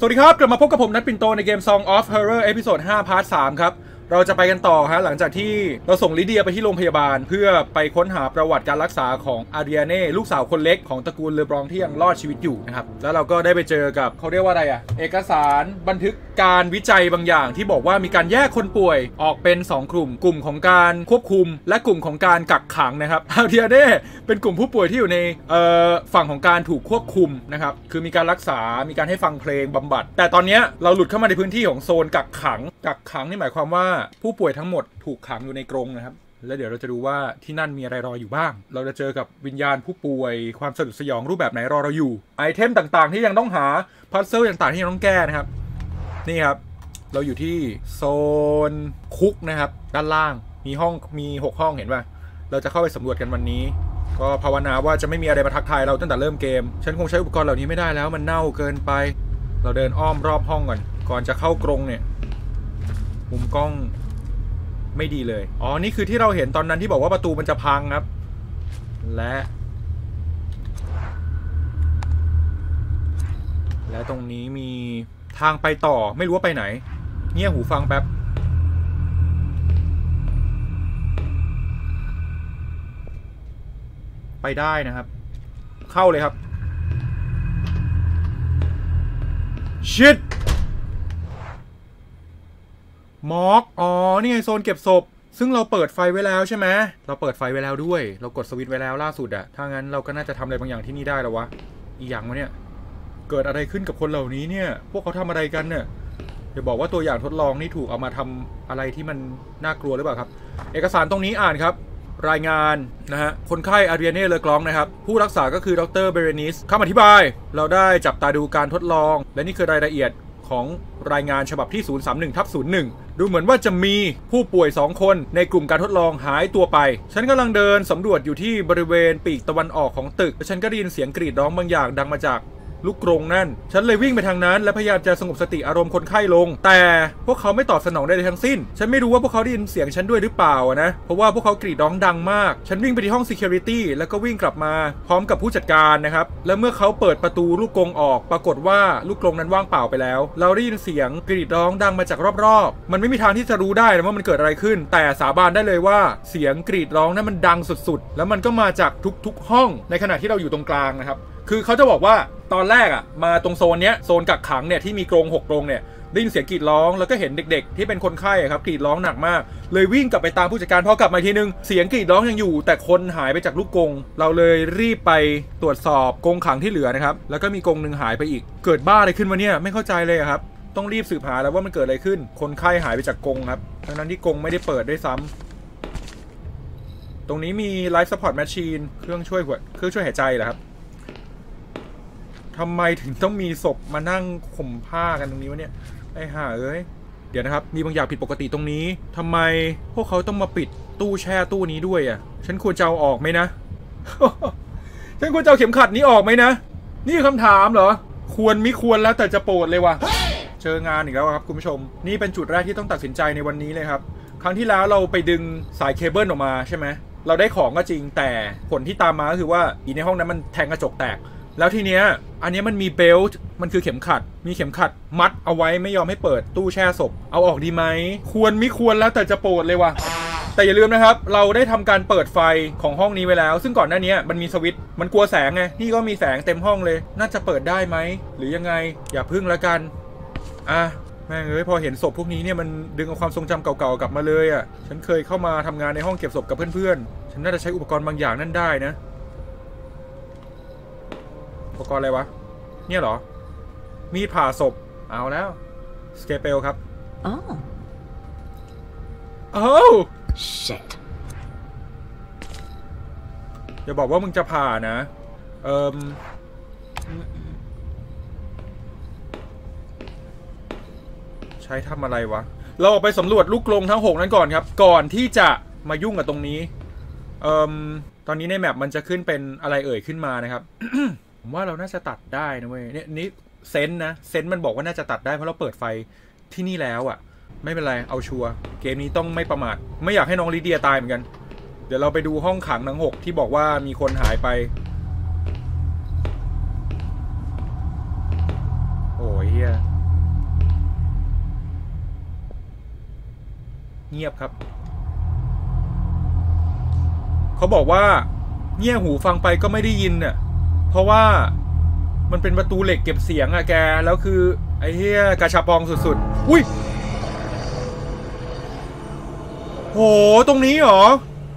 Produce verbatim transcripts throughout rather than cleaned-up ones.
วัสดีครับกลับมาพบกับผมนัทปิ่นโตในเกม Song of Horror เอพิโซดห้าพาร์ทสามครับเราจะไปกันต่อฮะหลังจากที่เราส่งลิเดียไปที่โรงพยาบาลเพื่อไปค้นหาประวัติการรักษาของอาเดียเน่ลูกสาวคนเล็กของตระกูลเลอบรองที่ยังรอดชีวิตอยู่นะครับแล้วเราก็ได้ไปเจอกับเขาเรียกว่าอะไรอะเอกสารบันทึกการวิจัยบางอย่างที่บอกว่ามีการแยกคนป่วยออกเป็นสองกลุ่มกลุ่มของการควบคุมและกลุ่มของการกักขังนะครับอาเดียเน่เป็นกลุ่มผู้ป่วยที่อยู่ในฝั่งของการถูกควบคุมนะครับคือมีการรักษามีการให้ฟังเพลงบำบัดแต่ตอนนี้เราหลุดเข้ามาในพื้นที่ของโซนกักขังกักขังนี่หมายความว่าผู้ป่วยทั้งหมดถูกขังอยู่ในกรงนะครับแล้วเดี๋ยวเราจะดูว่าที่นั่นมีอะไรรออยู่บ้างเราจะเจอกับวิญญาณผู้ป่วยความสยดสยองรูปแบบไหนรอเราอยู่ไอเทมต่างๆที่ยังต้องหาพัซเซิลต่างๆที่ยังต้องแก้นะครับนี่ครับเราอยู่ที่โซนคุกนะครับด้านล่างมีห้องมีหกห้องเห็นป่ะเราจะเข้าไปสำรวจกันวันนี้ก็ภาวนาว่าจะไม่มีอะไรมาทักทายเราตั้งแต่เริ่มเกมฉันคงใช้อุปกรณ์เหล่านี้ไม่ได้แล้วมันเน่าเกินไปเราเดินอ้อมรอบห้องก่อนก่อนจะเข้ากรงเนี่ยมุมกล้องไม่ดีเลยอ๋อนี่คือที่เราเห็นตอนนั้นที่บอกว่าประตูมันจะพังครับและและตรงนี้มีทางไปต่อไม่รู้ว่าไปไหนเงี่ยหูฟังแป๊บไปได้นะครับเข้าเลยครับชิตมอกอ๋อนี่ไงโซนเก็บศพซึ่งเราเปิดไฟไว้แล้วใช่ไหมเราเปิดไฟไว้แล้วด้วยเรากดสวิตช์ไว้แล้วล่าสุดอะถ้างั้นเราก็น่าจะทำอะไรบางอย่างที่นี่ได้แล้ววะอีกอย่างวะเนี่ยเกิดอะไรขึ้นกับคนเหล่านี้เนี่ยพวกเขาทำอะไรกันเนี่ยอย่าบอกว่าตัวอย่างทดลองนี่ถูกเอามาทำอะไรที่มันน่ากลัวหรือเปล่าครับเอกสารตรงนี้อ่านครับรายงานนะฮะคนไข้อาเดียเน่เลอกลองนะครับผู้รักษาก็คือดรเบเรนิสคำอธิบายเราได้จับตาดูการทดลองและนี่คือรายละเอียดของรายงานฉบับที่ ศูนย์สามหนึ่งทับศูนย์หนึ่ง ดูเหมือนว่าจะมีผู้ป่วยสองคนในกลุ่มการทดลองหายตัวไปฉันกำลังเดินสำรวจอยู่ที่บริเวณปีกตะวันออกของตึกและฉันก็ได้ยินเสียงกรีดร้องบางอย่างดังมาจากลูกกรงนั่นฉันเลยวิ่งไปทางนั้นและพยายามจะสงบสติอารมณ์คนไข้ลงแต่พวกเขาไม่ตอบสนองใดทั้งสิ้นฉันไม่รู้ว่าพวกเขาได้ยินเสียงฉันด้วยหรือเปล่านะเพราะว่าพวกเขากรีดร้องดังมากฉันวิ่งไปที่ห้อง security แล้วก็วิ่งกลับมาพร้อมกับผู้จัดการนะครับและเมื่อเขาเปิดประตูลูกกรงออกปรากฏว่าลูกกรงนั้นว่างเปล่าไปแล้วเราได้ยินเสียงกรีดร้องดังมาจากรอบๆมันไม่มีทางที่จะรู้ได้นะว่ามันเกิดอะไรขึ้นแต่สาบานได้เลยว่าเสียงกรีดร้องนั้นมันดังสุดๆแล้วมันก็มาจากทุกๆห้องในขณะที่เราอยู่ตรงกลางนะครับคือเขาจะบอกว่าตอนแรกอ่ะมาตรงโซนเนี้ยโซนกักขังเนี่ยที่มีกรงหกกรงเนี่ยได้ยินเสียงกรีดร้องแล้วก็เห็นเด็กๆที่เป็นคนไข้ครับกรีดร้องหนักมากเลยวิ่งกลับไปตามผู้จัดการพอกลับมาทีนึงเสียงกรีดร้องยังอยู่แต่คนหายไปจากลูกกรงเราเลยรีบไปตรวจสอบกรงขังที่เหลือนะครับแล้วก็มีกรงหนึ่งหายไปอีกเกิดบ้าอะไรขึ้นวะเนี่ยไม่เข้าใจเลยครับต้องรีบสืบหาแล้วว่ามันเกิดอะไรขึ้นคนไข้หายไปจากกรงครับทั้งนั้นที่กรงไม่ได้เปิดด้วยซ้ำตรงนี้มี Life Support Machine เครื่องช่วยหัวเครื่องช่วยหายใจเหรอครับทำไมถึงต้องมีศพมานั่งข่มผ้ากันตรงนี้วะเนี่ยไอ้ห่าเอ้ยเดี๋ยวนะครับมีบางอย่างผิดปกติตรงนี้ทำไมพวกเขาต้องมาปิดตู้แช่ตู้นี้ด้วยอ่ะฉันควรจะเอาออกไหมนะ ฉันควรจะเอาเข็มขัดนี้ออกไหมนะนี่คำถามเหรอควรไม่ควรแล้วแต่จะโปรดเลยว่ะ เจองานอีกแล้วครับคุณผู้ชมนี่เป็นจุดแรกที่ต้องตัดสินใจในวันนี้เลยครับครั้งที่แล้วเราไปดึงสายเคเบิลออกมาใช่ไหมเราได้ของก็จริงแต่ผลที่ตามมาก็คือว่าอีในห้องนั้นมันแทงกระจกแตกแล้วทีเนี้ยอันนี้มันมีเบลต์มันคือเข็มขัดมีเข็มขัดมัดเอาไว้ไม่ยอมให้เปิดตู้แช่ศพเอาออกดีไหมควรไม่ควรแล้วแต่จะโปรดเลยว่ะแต่อย่าลืมนะครับเราได้ทำการเปิดไฟของห้องนี้ไว้แล้วซึ่งก่อนหน้านี้มันมีสวิตช์มันกลัวแสงไงนี่ก็มีแสงเต็มห้องเลยน่าจะเปิดได้ไหมหรือยังไงอย่าพึ่งละกันอ่ะแม่งเอ้ยพอเห็นศพพวกนี้เนี่ยมันดึงเอาความทรงจำเก่าๆกลับมาเลยอ่ะฉันเคยเข้ามาทำงานในห้องเก็บศพกับเพื่อนๆฉันน่าจะใช้อุปกรณ์บางอย่างนั่นได้นะอุปกรณ์อะไรวะเนี่ยเหรอมีดผ่าศพเอาแล้วสเกเปลครับอ๋อโอ้ shit อย่าบอกว่ามึงจะผ่านะเอ่มใช้ทำอะไรวะเราออกไปสำรวจลูกกรงทั้งหกนั้นก่อนครับก่อนที่จะมายุ่งกับตรงนี้เอ่มตอนนี้ในแมปมันจะขึ้นเป็นอะไรเอ่ยขึ้นมานะครับ ผมว่าเราน่าจะตัดได้นะเว้ยเนี่ยนี่เซนส์นะเซนส์มันบอกว่าน่าจะตัดได้เพราะเราเปิดไฟที่นี่แล้วอ่ะไม่เป็นไรเอาชัวร์เกมนี้ต้องไม่ประมาทไม่อยากให้น้องลิเดียตายเหมือนกันเดี๋ยวเราไปดูห้องขังทั้งหกที่บอกว่ามีคนหายไปโอ้ยเฮียเงียบครับเขาบอกว่าเงี่ยหูฟังไปก็ไม่ได้ยินน่ะเพราะว่ามันเป็นประตูเหล็กเก็บเสียงอะแกแล้วคือไอ้เหี้ยกระชับปองสุดๆอุ้ยโหตรงนี้เหรอ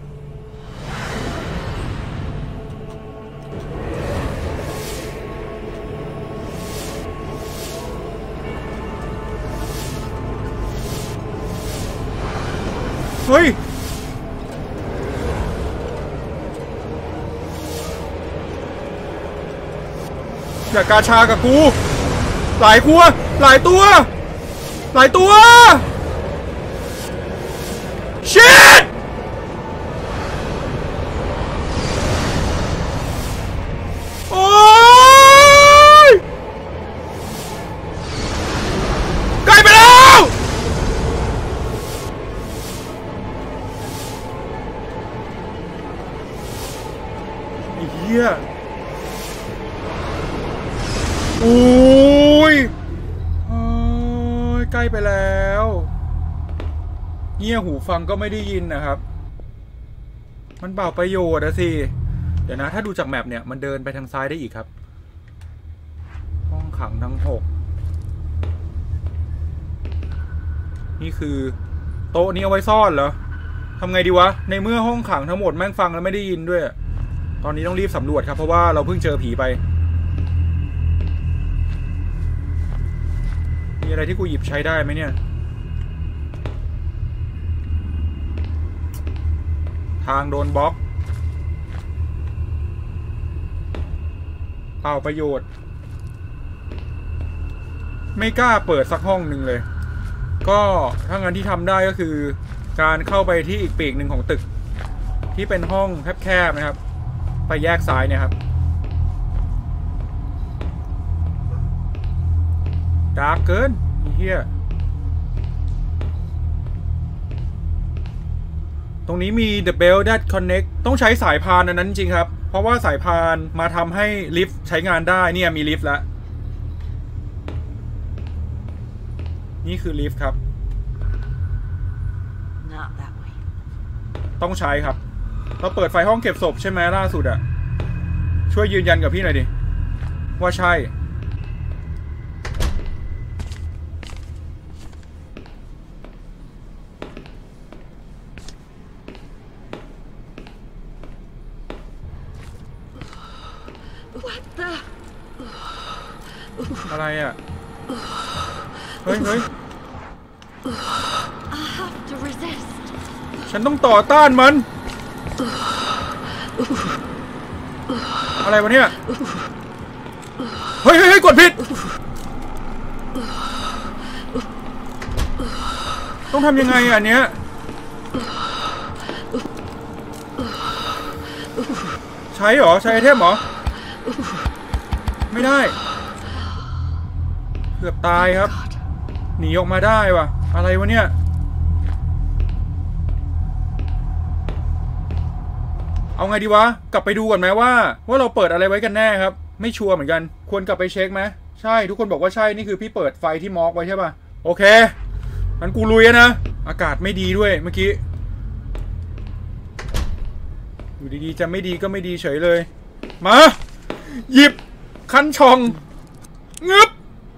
เฮ้ยอย่ากาชากับกูหลายคัวหลายตัวหลายตัวชิตโอ้ยใกล้ไปแล้วไอ้เหี้ยโอ้ยใกล้ไปแล้วเงี่ยหูฟังก็ไม่ได้ยินนะครับมันเปล่าประโยชน์อะสิเดี๋ยวนะถ้าดูจากแมปเนี่ยมันเดินไปทางซ้ายได้อีกครับห้องขังทั้งหกนี่คือโต๊ะนี้เอาไว้ซ่อนเหรอทำไงดีวะในเมื่อห้องขังทั้งหมดแม่งฟังแล้วไม่ได้ยินด้วยตอนนี้ต้องรีบสำรวจครับเพราะว่าเราเพิ่งเจอผีไปมีอะไรที่กูหยิบใช้ได้ไหมเนี่ยทางโดนบล็อกเปล่าประโยชน์ไม่กล้าเปิดสักห้องหนึ่งเลยก็ถ้างั้นที่ทำได้ก็คือการเข้าไปที่อีกปีกหนึ่งของตึกที่เป็นห้องแคบๆนะครับไปแยกซ้ายเนี่ยครับดาร์กเกินเฮียตรงนี้มี the bell that connect ต้องใช้สายพานอันนั้นจริงครับเพราะว่าสายพานมาทำให้ลิฟต์ใช้งานได้เนี่ยมีลิฟต์แล้วนี่คือลิฟต์ครับต้องใช้ครับเราเปิดไฟห้องเก็บศพใช่ไหมล่าสุดอะช่วยยืนยันกับพี่หน่อยดิว่าใช่อะไรอ่ะเฮ้ยเฮ้ยฉันต้องต่อต้านมันอะไรวะเนี่ยเฮ้ยเฮ้ยกดผิดต้องทำยังไงอ่ะเนี้ยใช้เหรอใช้ไอเทมเหรอไม่ได้เกือบตายครับหนีออกมาได้วะอะไรวะเนี่ยเอาไงดีวะกลับไปดูก่อนไหมว่าว่าเราเปิดอะไรไว้กันแน่ครับไม่ชัวร์เหมือนกันควรกลับไปเช็คไหมใช่ทุกคนบอกว่าใช่นี่คือพี่เปิดไฟที่มอกไว้ใช่ป่ะโอเคงั้นกูลุยนะอากาศไม่ดีด้วยเมื่อกี้อยู่ดีๆจะไม่ดีก็ไม่ดีเฉยเลยมาหยิบคันช่องงึบ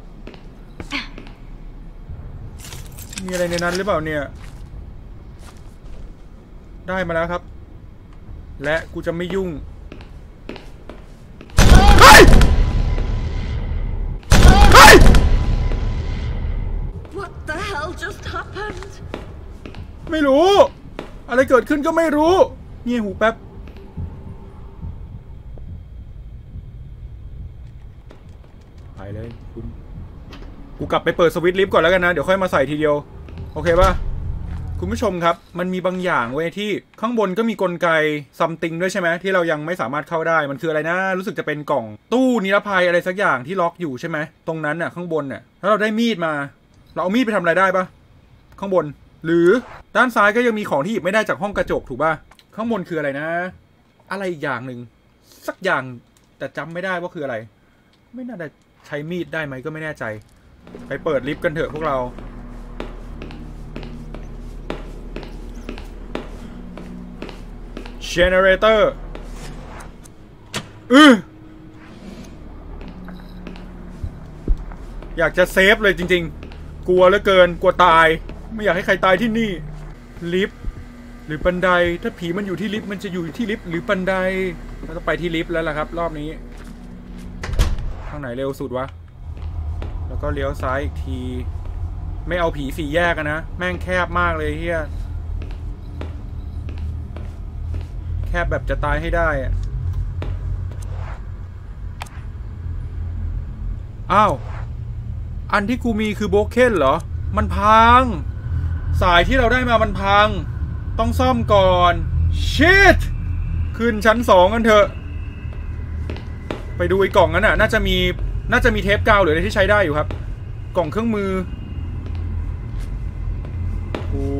มีอะไรในนั้นหรือเปล่าเนี่ยได้มาแล้วครับและกูจะไม่ยุ่งเฮ้ยเฮ้ย What the hell just happened ไม่รู้อะไรเกิดขึ้นก็ไม่รู้เงี่ยหูแป๊บไปเลยคุณกูกลับไปเปิดสวิตช์ลิฟต์ก่อนแล้วกันนะเดี๋ยวค่อยมาใส่ทีเดียวโอเคป่ะคุณผู้ชมครับมันมีบางอย่างเว้ยที่ข้างบนก็มีกลไกซัมติงด้วยใช่ไหมที่เรายังไม่สามารถเข้าได้มันคืออะไรนะรู้สึกจะเป็นกล่องตู้นิรภัยอะไรสักอย่างที่ล็อกอยู่ใช่ไหมตรงนั้นน่ะข้างบนน่ะถ้าเราได้มีดมาเราเอามีดไปทำอะไรได้ปะข้างบนหรือด้านซ้ายก็ยังมีของที่หยิบไม่ได้จากห้องกระจกถูกป่ะข้างบนคืออะไรนะอะไรอีกอย่างหนึ่งสักอย่างแต่จำไม่ได้ว่าคืออะไรไม่น่าจะใช้มีดได้ไหมก็ไม่แน่ใจไปเปิดลิฟต์กันเถอะพวกเรา generator อืออยากจะเซฟเลยจริงๆกลัวเหลือเกินกลัวตายไม่อยากให้ใครตายที่นี่ลิฟต์หรือบันไดถ้าผีมันอยู่ที่ลิฟต์มันจะอยู่ที่ลิฟต์หรือบันไดเราต้องไปที่ลิฟต์แล้วล่ะครับรอบนี้ทางไหนเร็วสุดวะแล้วก็เลี้ยวซ้ายอีกทีไม่เอาผีสี่แยกนะแม่งแคบมากเลยเฮียแคบแบบจะตายให้ได้อะอ้าวอันที่กูมีคือโบเก้นเหรอมันพังสายที่เราได้มามันพังต้องซ่อมก่อนชิตขึ้นชั้นสองกันเถอะไปดูไอ้กล่องนั้นน่ะน่าจะมีน่าจะมีเทปกาวหรืออะไรที่ใช้ได้อยู่ครับกล่องเครื่องมือโอ้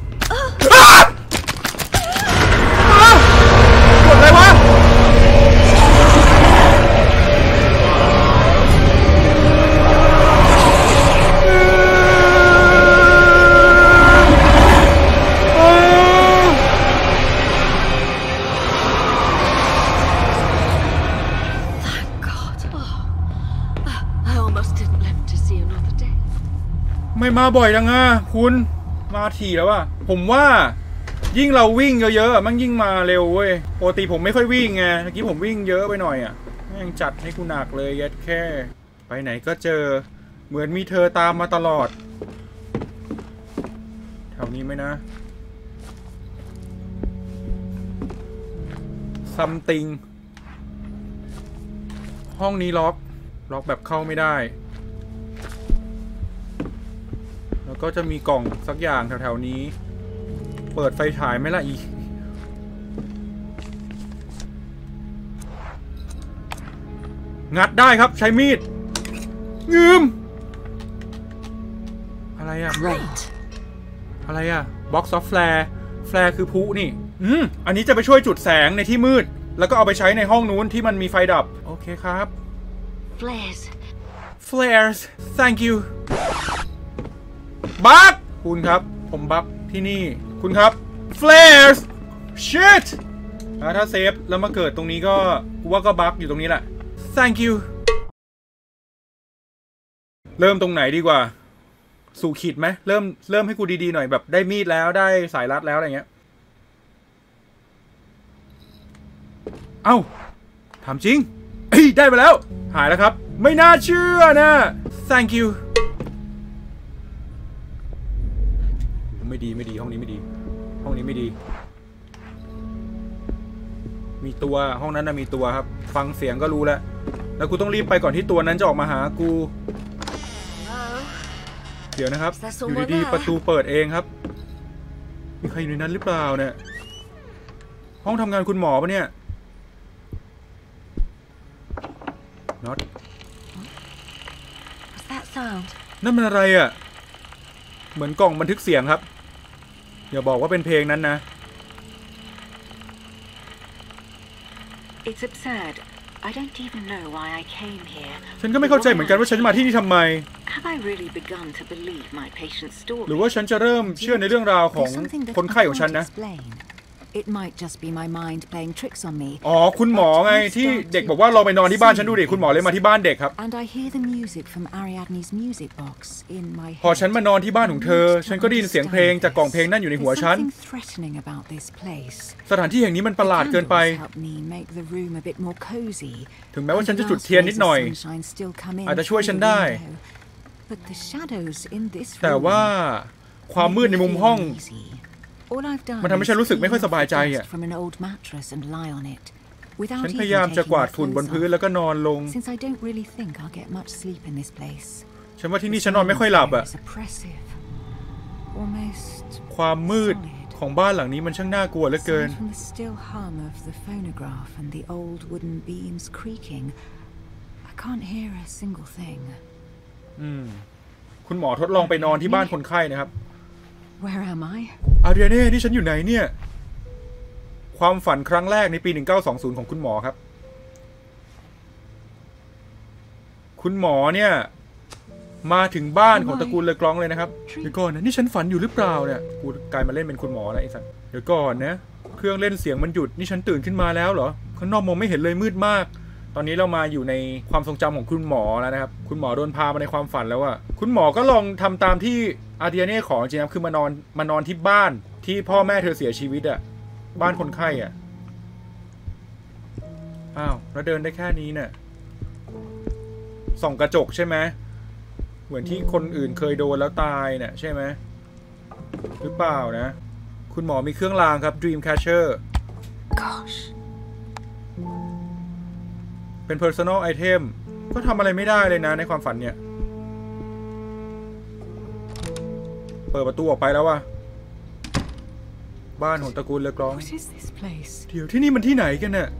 กดอะไรวะไม่มาบ่อยจังอ่ะคุณมาถี่แล้วอ่ะผมว่ายิ่งเราวิ่งเยอะๆมันยิ่งมาเร็วเว้ยปกติผมไม่ค่อยวิ่งไงเมื่อกี้ผมวิ่งเยอะไปหน่อยอ่ะแม่งจัดให้กูหนักเลยยัดแค่ไปไหนก็เจอเหมือนมีเธอตามมาตลอดแถวนี้ไหมนะ something ห้องนี้ล็อกล็อกแบบเข้าไม่ได้แล้วก็จะมีกล่องสักอย่างแถวๆนี้เปิดไฟฉายไหมล่ะอีงัดได้ครับใช้มีดงืมอะไรอะ Great. อะไรอะ box of flare flare คือพลุนี่อืมอันนี้จะไปช่วยจุดแสงในที่มืดแล้วก็เอาไปใช้ในห้องนู้นที่มันมีไฟดับโอเคครับ Flares. flares thank youบักคุณครับผมบักที่นี่คุณครับ flares shit ถ้าเซฟแล้วมาเกิดตรงนี้ก็กูว่าก็บักอยู่ตรงนี้แหละ thank you เริ่มตรงไหนดีกว่าสู่ขีดไหมเริ่มเริ่มให้กูดีๆหน่อยแบบได้มีดแล้วได้สายรัดแล้วอะไรเงี้ยเอ้าถามจริงเอ้ยได้มาแล้วหายแล้วครับไม่น่าเชื่อนะ thank youไม่ดีไม่ดีห้องนี้ไม่ดีห้องนี้ไม่ดีมีตัวห้องนั้นนะมีตัวครับฟังเสียงก็รู้แล้วแล้วกูต้องรีบไปก่อนที่ตัวนั้นจะออกมาหากูเดี๋ยวนะครับอยู่ดีๆประตูเปิดเองครับมีใครอยู่ในนั้นหรือเปล่าเนี่ยห้องทำงานคุณหมอปะเนี่ย not นั่นมันอะไรอ่ะเหมือนกล่องบันทึกเสียงครับอย่าบอกว่าเป็นเพลงนั้นนะ It's absurd. I don't even know why I came here. ฉันก็ไม่เข้าใจเหมือนกันว่าฉันมาที่นี่ทำไม Have I really begun to believe my patient's story? หรือว่าฉันจะเริ่มเชื่อในเรื่องราวของคนไข้ของฉันนะ It might just be my mind playing tricks on me. อ๋อคุณหมอไงที่เด็กบอกว่าเราไปนอนที่บ้านฉันดูดิคุณหมอเลยมาที่บ้านเด็กครับ And I hear the music from Ariadne's music box in my head. พอฉันมานอนที่บ้านของเธอฉันก็ได้ยินเสียงเพลงจากกล่องเพลงนั่นอยู่ในหัวฉัน There's something threatening about this place. สถานที่แห่งนี้มันประหลาดเกินไป Candles help me make the room a bit more cozy. ถึงแม้ว่าฉันจะจุดเทียนนิดหน่อย Sunshine still come in อาจจะช่วยฉันได้ through the window. But the shadows in this แต่ room ว่าความมืดในมุมห้อง All I've done มันทำให้ฉันรู้สึกไม่ค่อยสบายใจอ่ะ from an old mattress and lie on it without ฉันพยายามจะกวาดฝุ่นบนพื้นแล้วก็นอนลง since I don't really think I'll get much sleep in this place ฉันว่าที่นี่ฉันนอนไม่ค่อยหลับอ่ะ almost ความมืดของบ้านหลังนี้มันช่างน่ากลัวเหลือเกิน from the still hum of the phonograph and the old wooden beams creaking I can't hear a single thing อืมคุณหมอทดลองไปนอนที่บ้านคนไข้นะครับ Where am I อาเดียเน่นี่ฉันอยู่ไหนเนี่ยความฝันครั้งแรกในปีหนึ่งเก้าสองศูนย์ของคุณหมอครับคุณหมอเนี่ยมาถึงบ้านของตระกูลเลอกรองเลยนะครับเดี๋ยวก่อนนะนี่ฉันฝันอยู่หรือเปล่าเนี่ยกูกลายมาเล่นเป็นคุณหมอแล้วไอ้สัสเดี๋ยวก่อนนะเครื่องเล่นเสียงมันหยุดนี่ฉันตื่นขึ้นมาแล้วเหรอข้างนอกมองไม่เห็นเลยมืดมากตอนนี้เรามาอยู่ในความทรงจำของคุณหมอแล้วนะครับคุณหมอโดนพามาในความฝันแล้วอะคุณหมอก็ลองทำตามที่อาร์เดียเน่ขอจริงๆคือมานอนมานอนที่บ้านที่พ่อแม่เธอเสียชีวิตอะบ้านคนไข้อะอ้าวแล้วเดินได้แค่นี้เนี่ยส่องกระจกใช่ไหมเหมือนที่คนอื่นเคยโดนแล้วตายเนี่ยใช่ไหมหรือเปล่านะคุณหมอมีเครื่องรางครับ Dreamcatcher Gosh. เป็น personal item ก็ทำอะไรไม่ได้เลยนะในความฝันเนี่ยเปิดประตูออกไปแล้วว่ะบ้านของตระกูลเลอกรอง What is this place? เดี๋ยวที่นี่มันที่ไหนกันเนี่ย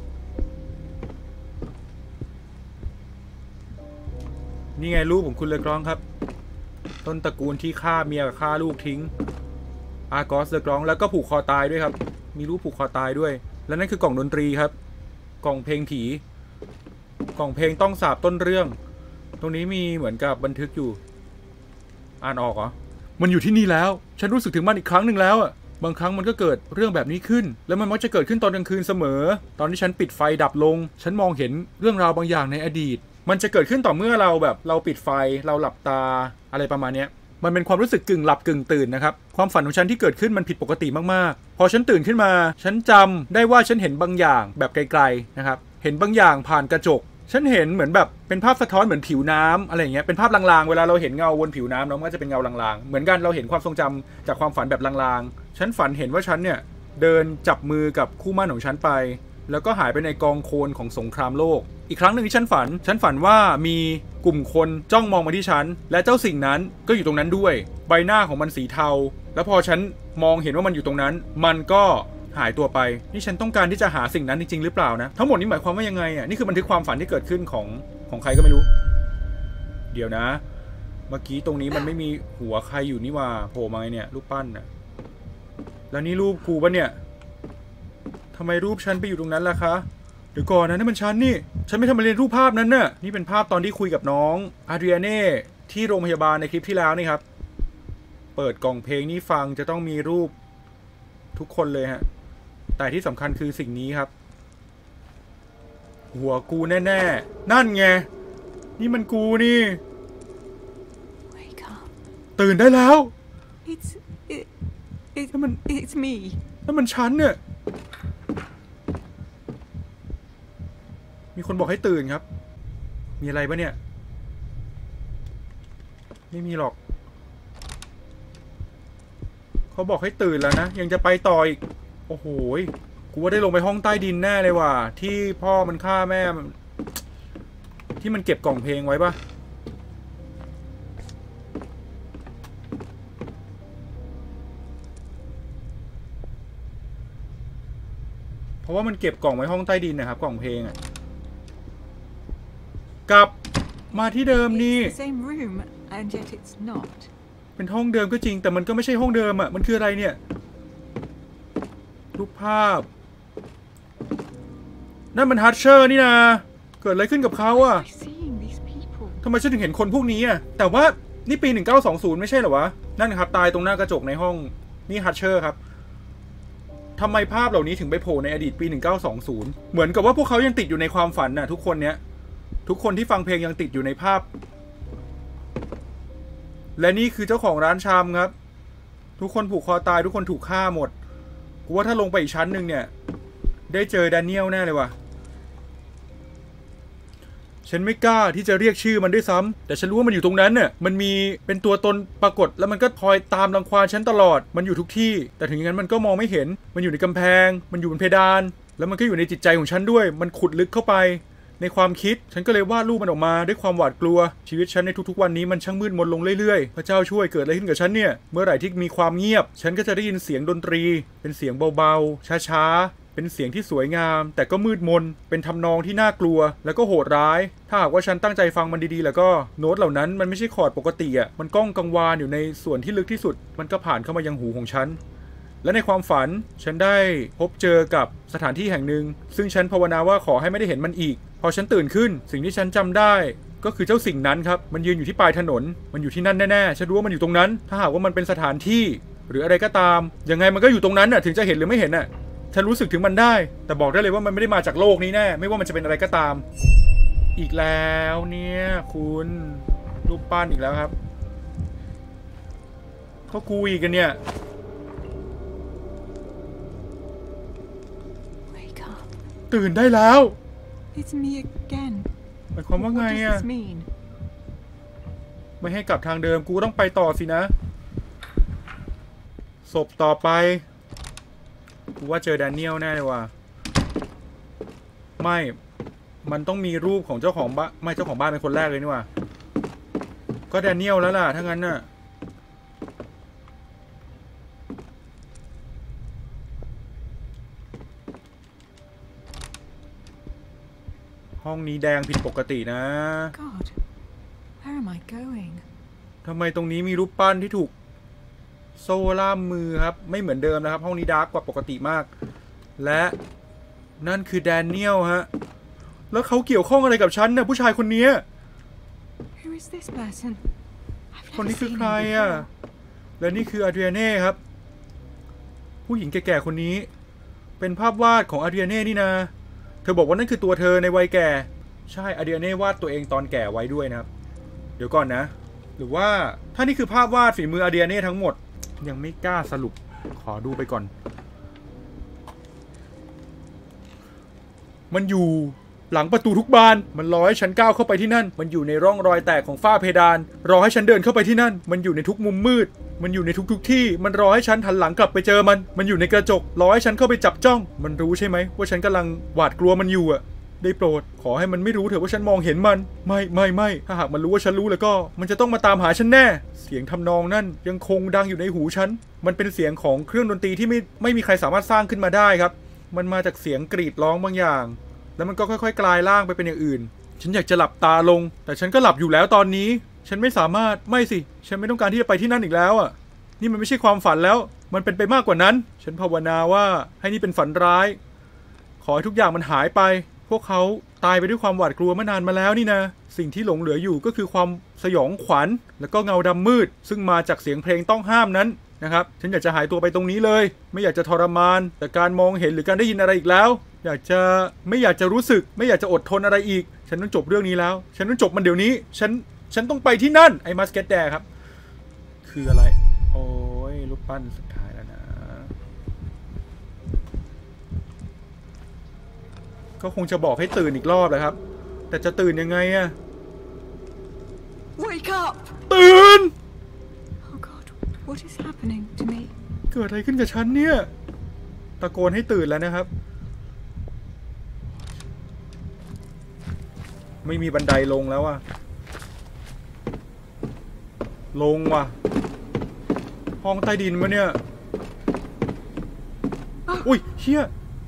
นี่ไงรูปของคุณเลอกรองครับต้นตระกูลที่ฆ่าเมียกับฆ่าลูกทิ้งอากอสเลอกรองแล้วก็ผูกคอตายด้วยครับมีรูปผูกคอตายด้วยและนั่นคือกล่องดนตรีครับกล่องเพลงผีกล่องเพลงต้องสาบต้นเรื่องตรงนี้มีเหมือนกับบันทึกอยู่อ่านออกเหรอมันอยู่ที่นี่แล้วฉันรู้สึกถึงมันอีกครั้งหนึ่งแล้วอ่ะบางครั้งมันก็เกิดเรื่องแบบนี้ขึ้นแล้วมันมักจะเกิดขึ้นตอนกลางคืนเสมอตอนที่ฉันปิดไฟดับลงฉันมองเห็นเรื่องราวบางอย่างในอดีตมันจะเกิดขึ้นต่อเมื่อเราแบบเราปิดไฟเราหลับตาอะไรประมาณนี้มันเป็นความรู้สึกกึ่งหลับกึ่งตื่นนะครับความฝันของฉันที่เกิดขึ้นมันผิดปกติมากๆพอฉันตื่นขึ้นมาฉันจำได้ว่าฉันเห็นบางอย่างแบบไกลๆนะครับเห็นบางอย่างผ่านกระจกฉันเห็นเหมือนแบบเป็นภาพสะท้อนเหมือนผิวน้ำอะไรอย่างเงี้ยเป็นภาพลางๆเวลาเราเห็นเงาบนผิวน้ำเนาะมันก็จะเป็นเงาลางๆเหมือนกันเราเห็นความทรงจำจากความฝันแบบลางๆฉันฝันเห็นว่าฉันเนี่ยเดินจับมือกับคู่หมั่นของฉันไปแล้วก็หายไปในกองโคลนของสงครามโลกอีกครั้งหนึ่งที่ฉันฝันฉันฝันว่ามีกลุ่มคนจ้องมองมาที่ฉันและเจ้าสิ่งนั้นก็อยู่ตรงนั้นด้วยใบหน้าของมันสีเทาแล้วพอฉันมองเห็นว่ามันอยู่ตรงนั้นมันก็หายตัวไปนี่ฉันต้องการที่จะหาสิ่งนั้นจริงๆหรือเปล่านะทั้งหมดนี้หมายความว่ายังไงอ่ะนี่คือบันทึกความฝันที่เกิดขึ้นของของใครก็ไม่รู้เดี๋ยวนะเมื่อกี้ตรงนี้มันไม่มีหัวใครอยู่นี่ว่าโผล่มาไงเนี่ยรูปปั้นน่ะแล้วนี่รูปกูปะเนี่ยทำไมรูปฉันไปอยู่ตรงนั้นล่ะคะเดี๋ยวก่อนนะนี่มันฉันนี่ฉันไม่ทำมาเรียนรูปภาพนั้นน่ะนี่เป็นภาพตอนที่คุยกับน้องอาเดรียเน่ที่โรงพยาบาลในคลิปที่แล้วนี่ครับเปิดกล่องเพลงนี้ฟังจะต้องมีรูปทุกคนเลยฮะแต่ที่สำคัญคือสิ่งนี้ครับหัวกูแน่ๆนั่นไงนี่มันกูนี่ Wake up. ตื่นได้แล้ว It's it it นั่นมัน it's me. นั่นมันฉันเนี่ยมีคนบอกให้ตื่นครับมีอะไรปะเนี่ยไม่มีหรอกเขาบอกให้ตื่นแล้วนะยังจะไปต่ออีกโอ้โหกูว่าได้ลงไปห้องใต้ดินแน่เลยว่ะที่พ่อมันฆ่าแม่มันที่มันเก็บกล่องเพลงไว้ปะเพราะว่ามันเก็บกล่องไว้ห้องใต้ดินนะครับกล่องเพลงอะกลับมาที่เดิมนี่ It's the same room, and yet it's not. เป็นห้องเดิมก็จริงแต่มันก็ไม่ใช่ห้องเดิมอ่ะมันคืออะไรเนี่ยรูปภาพนั่นมันฮัตเชอร์นี่นะเกิดอะไรขึ้นกับเขาอ่ะ I'm seeing these people. ทำไมฉันถึงเห็นคนพวกนี้อ่ะแต่ว่านี่ปีหนึ่งเก้าสองศูนย์ไม่ใช่เหรอวะนั่นครับตายตรงหน้ากระจกในห้องนี่ฮัตเชอร์ครับทำไมภาพเหล่านี้ถึงไปโผล่ในอดีตปีหนึ่งเก้าสองศูนย์เหมือนกับว่าพวกเขายังติดอยู่ในความฝันน่ะทุกคนเนี้ยทุกคนที่ฟังเพลงยังติดอยู่ในภาพและนี่คือเจ้าของร้านชำครับทุกคนผูกคอตายทุกคนถูกฆ่าหมดกูว่าถ้าลงไปอีกชั้นหนึ่งเนี่ยได้เจอแดเนียลแน่เลยว่ะฉันไม่กล้าที่จะเรียกชื่อมันด้วยซ้ำแต่ฉันรู้ว่ามันอยู่ตรงนั้นเนี่ยมันมีเป็นตัวตนปรากฏแล้วมันก็คอยตามรังควานฉันตลอดมันอยู่ทุกที่แต่ถึงอย่างนั้นมันก็มองไม่เห็นมันอยู่ในกำแพงมันอยู่บนเพดานแล้วมันก็อยู่ในจิตใจของฉันด้วยมันขุดลึกเข้าไปในความคิดฉันก็เลยวาดรูปมันออกมาด้วยความหวาดกลัวชีวิตฉันในทุกๆวันนี้มันช่างมืดมนลงเรื่อยๆพระเจ้าช่วยเกิดอะไรขึ้นกับฉันเนี่ยเมื่อไหร่ที่มีความเงียบฉันก็จะได้ยินเสียงดนตรีเป็นเสียงเบาๆช้าๆเป็นเสียงที่สวยงามแต่ก็มืดมนเป็นทำนองที่น่ากลัวแล้วก็โหดร้ายถ้าหากว่าฉันตั้งใจฟังมันดีๆแล้วก็โน้ตเหล่านั้นมันไม่ใช่คอร์ดปกติอ่ะมันก้องกังวานอยู่ในส่วนที่ลึกที่สุดมันก็ผ่านเข้ามายังหูของฉันและในความฝันฉันได้พบเจอกับสถานที่แห่งหนึ่งซึ่งฉันภาวนาว่าขอให้ไม่ได้เห็นมันอีกพอฉันตื่นขึ้นสิ่งที่ฉันจำได้ก็คือเจ้าสิ่งนั้นครับมันยืนอยู่ที่ปลายถนนมันอยู่ที่นั่นแน่ๆฉันรู้ว่ามันอยู่ตรงนั้นถ้าหากว่ามันเป็นสถานที่เหรืออะไรก็ตามยังไงมันก็อยู่ตรงนั้นน่ะถึงจะเห็นหรือไม่เห็นน่ะฉันรู้สึกถึงมันได้แต่บอกได้เลยว่ามันไม่ได้มาจากโลกนี้แน่ไม่ว่ามันจะเป็นอะไรก็ตามอีกแล้วเนี่ยคุณรูปปั้นอีกแล้วครับเขาคุยกันเนี่ย Wake up. ตื่นได้แล้ว It's me again. หมายความว่าไง What does อ่ะ this mean? ไม่ให้กลับทางเดิมกูต้องไปต่อสินะศพต่อไปกูว่าเจอแดเนียลแน่เลยว่ะไม่มันต้องมีรูปของเจ้าของบ้านไม่เจ้าของบ้านเป็นคนแรกเลยนี่ว่ะก็แดเนียลแล้วล่ะถ้างั้นน่ะห้องนี้แดงผิดปกตินะ God, where am I going? ทำไมตรงนี้มีรูปปั้นที่ถูกโซ่ล่ามมือครับไม่เหมือนเดิมนะครับห้องนี้ดาร์กกว่าปกติมากและนั่นคือแดเนียลฮะแล้วเขาเกี่ยวข้องอะไรกับฉันนะผู้ชายคนนี้ Who is this person? คนนี้คือใครอ่ะและนี่คืออาเดรียเน่ครับผู้หญิงแก่ๆคนนี้เป็นภาพวาดของอาเดรียเน่นี่นะเธอบอกว่านั่นคือตัวเธอในวัยแก่ใช่อาเดรียเน่วาดตัวเองตอนแก่ไว้ด้วยนะครับเดี๋ยวก่อนนะหรือว่าถ้านี่คือภาพวาดฝีมืออาเดรียเน่ทั้งหมดยังไม่กล้าสรุปขอดูไปก่อนมันอยู่หลังประตูทุกบานมันรอให้ฉันก้าวเข้าไปที่นั่นมันอยู่ในร่องรอยแตกของฝ้าเพดานรอให้ฉันเดินเข้าไปที่นั่นมันอยู่ในทุกมุมมืดมันอยู่ในทุกๆที่มันรอให้ฉันหันหลังกลับไปเจอมันมันอยู่ในกระจกรอให้ฉันเข้าไปจับจ้องมันรู้ใช่ไหมว่าฉันกำลังหวาดกลัวมันอยู่อะได้โปรดขอให้มันไม่รู้เถอะว่าฉันมองเห็นมันไม่ไม่ไม่ถ้าหากมันรู้ว่าฉันรู้แล้วก็มันจะต้องมาตามหาฉันแน่เสียงทำนองนั่นยังคงดังอยู่ในหูฉันมันเป็นเสียงของเครื่องดนตรีที่ไม่ไม่มีใครสามารถสร้างขึ้นมาได้ครับมันมาจากเสียงกรีดร้องบางอย่างแล้วมันก็ค่อยๆกลายร่างไปเป็นอย่างอื่นฉันอยากจะหลับตาลงแต่ฉันก็หลับอยู่แล้วตอนนี้ฉันไม่สามารถไม่สิฉันไม่ต้องการที่จะไปที่นั่นอีกแล้วอ่ะนี่มันไม่ใช่ความฝันแล้วมันเป็นไปมากกว่านั้นฉันภาวนาว่าให้นี่เป็นฝันร้ายขอให้ทุกอย่างมันหายไปพวกเขาตายไปด้วยความหวาดกลัวมานานมาแล้วนี่นะสิ่งที่หลงเหลืออยู่ก็คือความสยองขวัญแล้วก็เงาดำมืดซึ่งมาจากเสียงเพลงต้องห้ามนั้นนะครับฉันอยากจะหายตัวไปตรงนี้เลยไม่อยากจะทรมานแต่การมองเห็นหรือการได้ยินอะไรอีกแล้วอยากจะไม่อยากจะรู้สึกไม่อยากจะอดทนอะไรอีกฉันต้องจบเรื่องนี้แล้วฉันต้องจบมันเดี๋ยวนี้ฉันฉันต้องไปที่นั่นไอ้มัสเกตแดร์ครับคืออะไรโอ้ยรูปปั้นสุดท้ายแล้วนะก็คงจะบอกให้ตื่นอีกรอบแหละครับแต่จะตื่นยังไงอะ Wake up! ตื่น Oh God, what is happening to me? เกิดอะไรขึ้นกับฉันเนี่ยตะโกนให้ตื่นแล้วนะครับไม่มีบันไดลงแล้วอะลงว่ะห้องใต้ดินมาเนี่ยอุ้ยเฮีย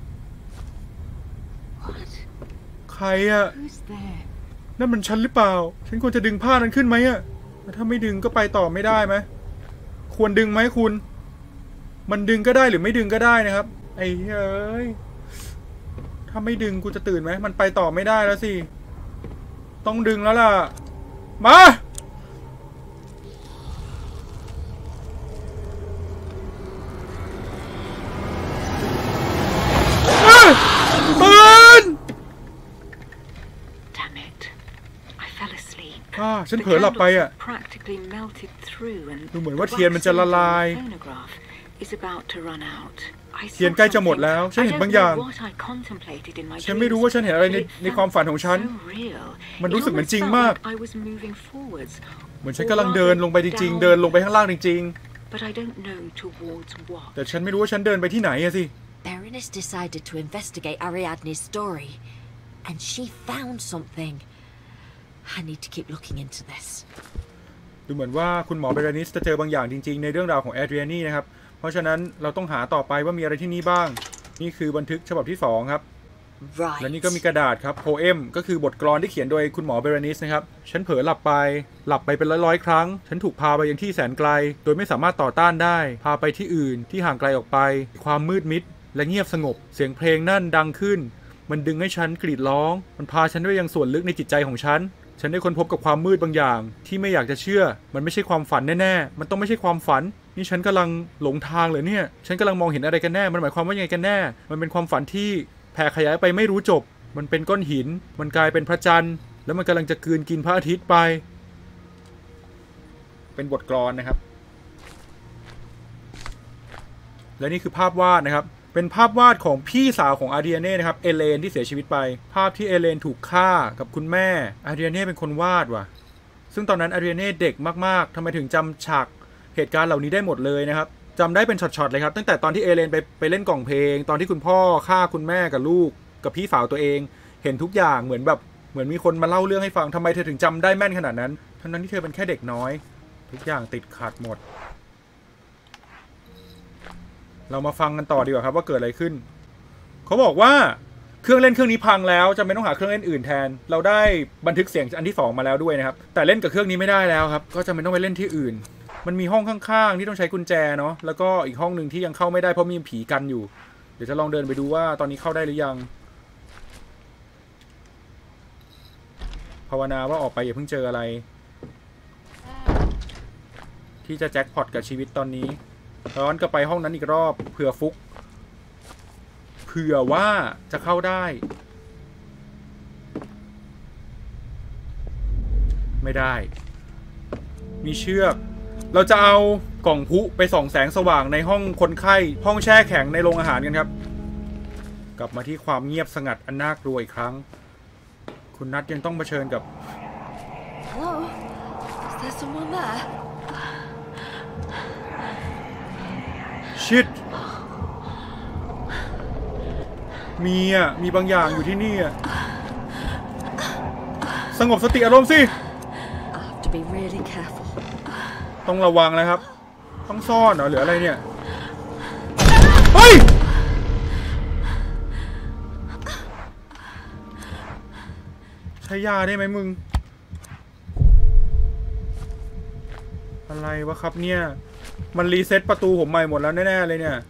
What? ใครอะ Who's there? นั่นมันฉันหรือเปล่าฉันควรจะดึงผ้านั้นขึ้นไหมอะถ้าไม่ดึงก็ไปต่อไม่ได้ไหมควรดึงไหมคุณมันดึงก็ได้หรือไม่ดึงก็ได้นะครับไอ้เอ้ยถ้าไม่ดึงกูจะตื่นไหมมันไปต่อไม่ได้แล้วสิต้องดึงแล้วล่ะมาตื่น Damn it. I fell asleep. อ่าฉันเผลอหลับไปอ่ะ Practically melted through and ดูเหมือนว่าเทียนมันจะละลาย phonograph is about to run out. เทียนใกล้จะหมดแล้วฉันเห็นบางอย่างฉันไม่รู้ว่าฉันเห็นอะไรในในความฝันของฉันมันรู้สึกเหมือนจริงมากเหมือนฉันกำลังเดินลงไปจริงๆเดินลงไปข้างล่างจริงๆแต่ฉันไม่รู้ว่าฉันเดินไปที่ไหนอะสิ Berenice decided to investigate Ariadne's story and she found something. I need to keep looking into this. ดูเหมือนว่าคุณหมอเบเรนิสจะเจอบางอย่างจริงๆในเรื่องราวของแอดเรียนี่นะครับเพราะฉะนั้นเราต้องหาต่อไปว่ามีอะไรที่นี่บ้างนี่คือบันทึกฉบับที่สองครับ Right. และนี่ก็มีกระดาษครับโพเอมก็คือบทกลอนที่เขียนโดยคุณหมอเบเรนิสนะครับฉันเผลอหลับไปหลับไปเป็นร้อยๆครั้งฉันถูกพาไปยังที่แสนไกลโดยไม่สามารถต่อต้านได้พาไปที่อื่นที่ห่างไกลออกไปความมืดมิดและเงียบสงบเสียงเพลงนั่นดังขึ้นมันดึงให้ฉันกรีดร้องมันพาฉันไปยังส่วนลึกในจิตใจของฉันฉันได้ค้นพบกับความมืดบางอย่างที่ไม่อยากจะเชื่อมันไม่ใช่ความฝันแน่ๆมันต้องไม่ใช่ความฝันนี่ฉันกำลังหลงทางเหรอเนี่ยฉันกำลังมองเห็นอะไรกันแน่มันหมายความว่ายังไงกันแน่มันเป็นความฝันที่แผ่ขยายไปไม่รู้จบมันเป็นก้อนหินมันกลายเป็นพระจันทร์แล้วมันกำลังจะกลืนกินพระอาทิตย์ไปเป็นบทกลอนนะครับและนี่คือภาพวาดนะครับเป็นภาพวาดของพี่สาวของอาเดียเน่นะครับเอเลนที่เสียชีวิตไปภาพที่เอเลนถูกฆ่ากับคุณแม่อาเดียเน่เป็นคนวาดว่ะซึ่งตอนนั้นอาเดียเน่เด็กมากๆทำไมถึงจำฉากเหตุการณ์เหล่านี้ได้หมดเลยนะครับจำได้เป็นช็อตๆเลยครับตั้งแต่ตอนที่เอเลนไปไปเล่นกล่องเพลงตอนที่คุณพ่อฆ่าคุณแม่กับลูกกับพี่สาวตัวเองเห็นทุกอย่างเหมือนแบบเหมือนมีคนมาเล่าเรื่องให้ฟังทำไมเธอถึงจำได้แม่นขนาดนั้นทั้งนั้นที่เธอเป็นแค่เด็กน้อยทุกอย่างติดขัดหมดเรามาฟังกันต่อดีกว่าครับว่าเกิดอะไรขึ้นเขาบอกว่าเครื่องเล่นเครื่องนี้พังแล้วจำเป็นต้องหาเครื่องเล่นอื่นแทนเราได้บันทึกเสียงอันที่สองมาแล้วด้วยนะครับแต่เล่นกับเครื่องนี้ไม่ได้แล้วครับก็จำเป็นต้องไปเล่นที่อื่นมันมีห้องข้างๆที่ต้องใช้กุญแจเนาะแล้วก็อีกห้องหนึ่งที่ยังเข้าไม่ได้เพราะมีผีกันอยู่เดี๋ยวจะลองเดินไปดูว่าตอนนี้เข้าได้หรือยังภาวนาว่าออกไปอย่าเพิ่งเจออะไรที่จะแจ็คพอตกับชีวิตตอนนี้ย้อนกลับไปห้องนั้นอีกรอบเผื่อฟุกเผื่อว่าจะเข้าได้ไม่ได้มีเชือกเราจะเอากล่องพุไปส่องแสงสว่างในห้องคนไข้ห้องแช่แข็งในโรงอาหารกันครับกลับมาที่ความเงียบสงัดอันน่ากลัวอีกครั้งคุณนัทยังต้องเผชิญกับ Hello? Is there someone there? ชิดมีอ่ะมีบางอย่างอยู่ที่นี่อ่ะสงบสติอารมณ์สิ I have to be really careful. ต้องระวังนะครับต้องซ่อนเหรอหรืออะไรเนี่ยเฮ้ยใช้ยาได้ไหมมึงอะไรวะครับเนี่ยมันรีเซ็ตประตูผมใหม่หมดแล้วแน่ๆเลยเนี่ย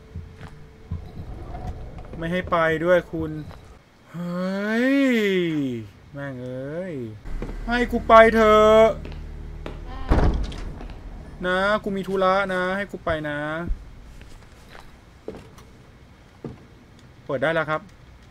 ไม่ให้ไปด้วยคุณเฮ้ยแม่งเอ้ยให้กูไปเถอะนะกูมีธุระนะให้กูไปนะเปิดได้แล้วครับ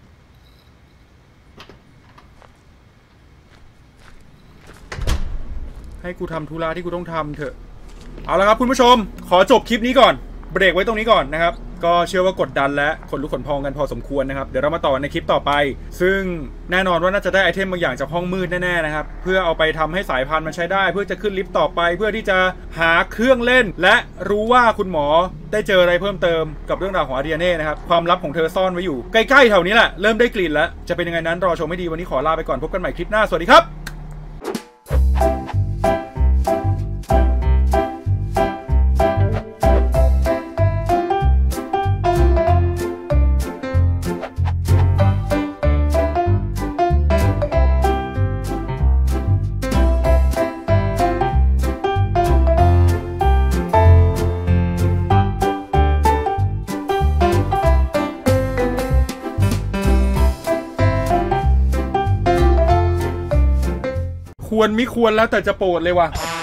ให้กูทำธุระที่กูต้องทำเถอะเอาละครับคุณผู้ชมขอจบคลิปนี้ก่อนเบรกไว้ตรงนี้ก่อนนะครับก็เชื่อว่ากดดันและขนลุกขนพองกันพอสมควรนะครับเดี๋ยวเรามาต่อในคลิปต่อไปซึ่งแน่นอนว่าน่าจะได้ไอเทมบางอย่างจากห้องมืดแน่ๆนะครับเพื่อเอาไปทำให้สายพานมันใช้ได้เพื่อจะขึ้นลิฟต์ต่อไปเพื่อที่จะหาเครื่องเล่นและรู้ว่าคุณหมอได้เจออะไรเพิ่มเติมกับเรื่องราวของอาเดียเน่นะครับความลับของเธอซ่อนไว้อยู่ใกล้ๆแถวนี้แหละเริ่มได้กลิ่นแล้วจะเป็นยังไงนั้นรอชมให้ดีวันนี้ขอลาไปก่อนพบกันใหม่คลิปหน้าสวัสดีครับควรมิควรแล้วแต่จะโปรดเลยว่ะ